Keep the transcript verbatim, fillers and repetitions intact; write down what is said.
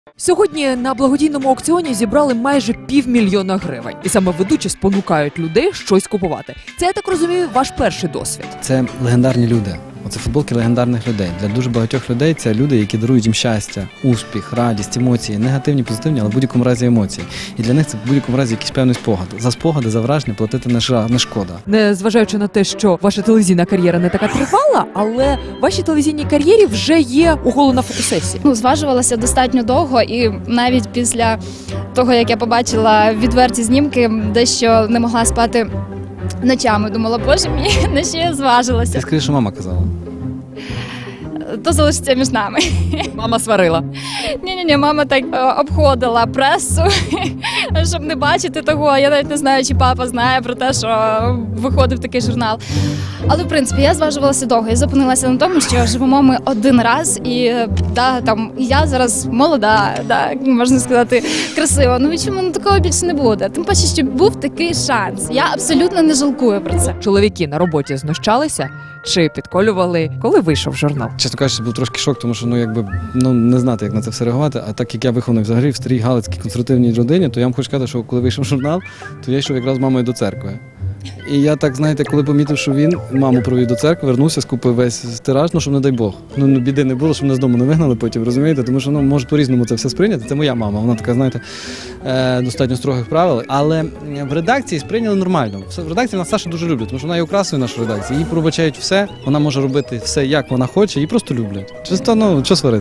Сьогодні на благодійному аукціоні зібрали майже півмільйона гривень. І саме ведучі спонукають людей щось купувати. Це, я так розумію, ваш перший досвід. Це легендарні люди. Оце футболки легендарних людей. Для дуже багатьох людей це люди, які дарують їм щастя, успіх, радість, емоції, негативні, позитивні, але в будь-якому разі емоції. І для них це в будь-якому разі якийсь певний спогад. За спогади, за враження платити не, жа, не шкода. Не зважаючи на те, що ваша телевізійна кар'єра не така тривала, але в вашій телевізійній кар'єрі вже є оголена фотосесія. Ну, зважувалася достатньо довго, і навіть після того, як я побачила відверті знімки, дещо не могла спати ночами. Думала, боже мій, на що я зважилася. Ти скажи, що мама казала. То залишиться між нами. Мама сварила. Ні-ні-ні, мама так е, обходила пресу, щоб не бачити того. Я навіть не знаю, чи папа знає про те, що виходив такий журнал. Але, в принципі, я зважувалася довго і зупинилася на тому, що живемо ми один раз, і да, там, я зараз молода, да, можна сказати, красива. Ну, чому ну, такого більше не буде? Тим паче, що був такий шанс. Я абсолютно не жалкую про це. Чоловіки на роботі знущалися чи підколювали, коли вийшов журнал? Чесно кажучи, був трошки шок, тому що ну, якби, ну, не знати, як на це все реагувати. А так як я вихований взагалі в старій галицькій консервативній родині, то я вам хочу сказати, що коли вийшов журнал, то я йшов якраз з мамою до церкви. І я так, знаєте, коли помітив, що він маму провів до церкви, вернувся, скупив весь тираж, ну, щоб не дай Бог. Ну, ну біди не було, щоб мене з дому не вигнали потім, розумієте? Тому що, ну, може по-різному це все сприйняти. Це моя мама, вона така, знаєте, е, достатньо строгих правил. Але в редакції сприйняли нормально. В редакції нас Саша дуже люблять, тому що вона є окрасою нашої редакції. Їй пробачають все, вона може робити все, як вона хоче, її просто люблять. Чисто, ну, що сварити.